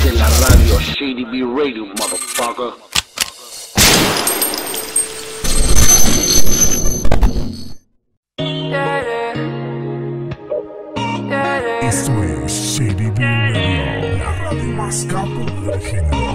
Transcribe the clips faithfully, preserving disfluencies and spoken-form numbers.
Esta es la radio, Shady B Radio, motherfucker. Esto es Shady B Radio, la radio más capo del género.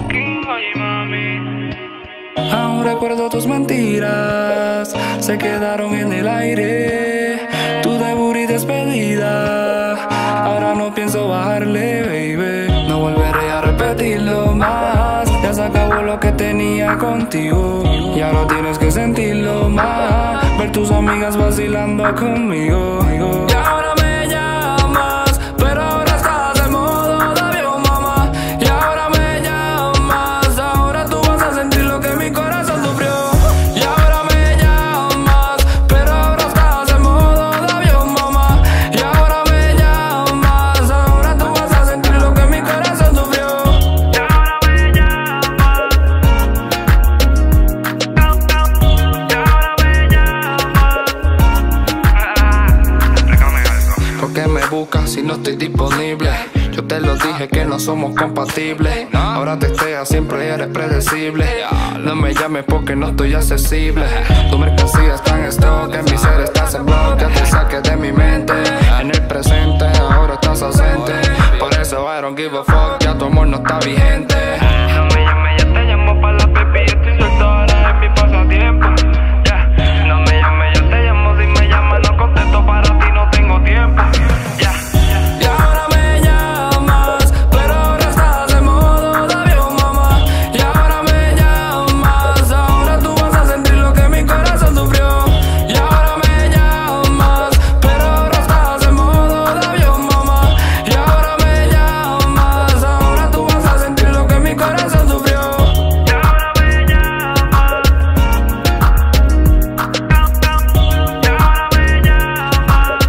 Aún recuerdo tus mentiras, se quedaron en el aire. Tu debut y despedida, ahora no pienso bajarle, baby. No volveré a repetirlo más. Ya se acabó lo que tenía contigo y ahora tienes que sentirlo más. Ver tus amigas vacilando conmigo. Y ahora me llamas, pero ahora estás en modo de avión, mamá. Y ahora me llamas, ahora tú vas a sentir lo que mi corazón sufrió. Y ahora me llamas, pero ahora estás en modo de avión, mamá. Y ahora me llamas, ahora tú vas a sentir lo que mi corazón sufrió. Y ahora me llamas, y ahora me llamas. ¿Por qué me buscas si no estoy disponible? Yo te lo dije que no somos compatibles. Ahora testeas, siempre eres predecible. No me llames porque no estoy accesible. Tu mercancía está en stock, en mi ser estás en block. Ya te saqué de mi mente, en el presente ahora estás ausente. Por eso I don't give a fuck, ya tu amor no está vigente. No me llames, ya te llamo pa' la pipi. Estoy suelto, ahora es mi pasatiempo. Yeah. No me llames, yo te llamo. Si me llamas no contesto, para ti no tengo tiempo. Yeah. Y ahora me llamas, pero ahora estás en modo de avión, mamá. Y ahora me llamas, ahora tú vas a sentir lo que mi corazón sufrió. Y ahora me llamas, pero ahora estás en modo de avión, mamá. Y ahora me llamas, ahora tú vas a sentir lo que mi corazón sufrió. Y ahora me llamas, y ahora me llamas.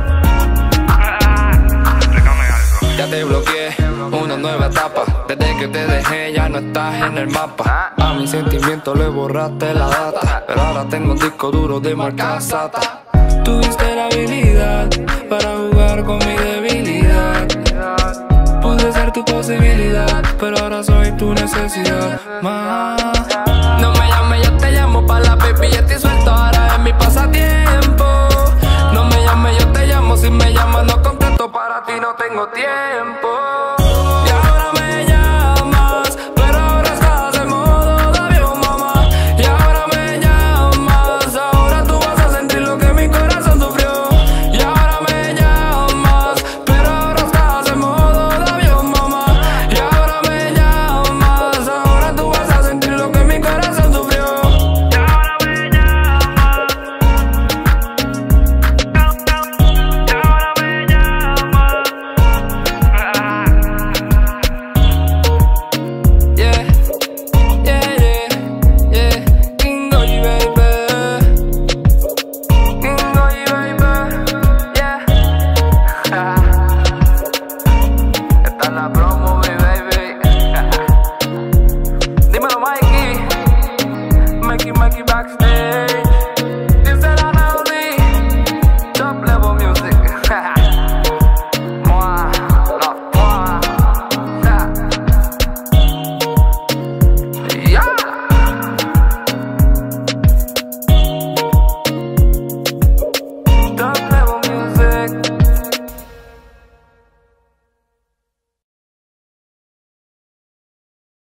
Ya te bloqueé, una nueva etapa. Desde que te dejé ya no estás en el mapa. A mis sentimientos le borraste la data, pero ahora tengo un disco duro de marca SATA. Tuviste la habilidad para jugar con mi debilidad. Pude ser tu posibilidad, pero ahora soy tu necesidad más. No me llames, yo te llamo pa' la pipi. Ya estoy suelto, ahora es mi pasatiempo. No me llames, yo te llamo. Si me llamas no contesto, para ti no tengo tiempo. Y ahora me llamas, pero ahora estás en modo de avión, mamá. Y ahora me llamas, ahora tú vas a sentir lo que mi corazón sufrió. Y ahora me llamas, pero ahora estás en modo de avión, mamá. Y ahora me llamas, ahora tú vas a sentir lo que mi corazón sufrió. Y ahora me llamas, y ahora me llamas. Yeah, yeah, yeah, yeah. Kingo y baby, Kingo y baby, yeah. Esta es la promo.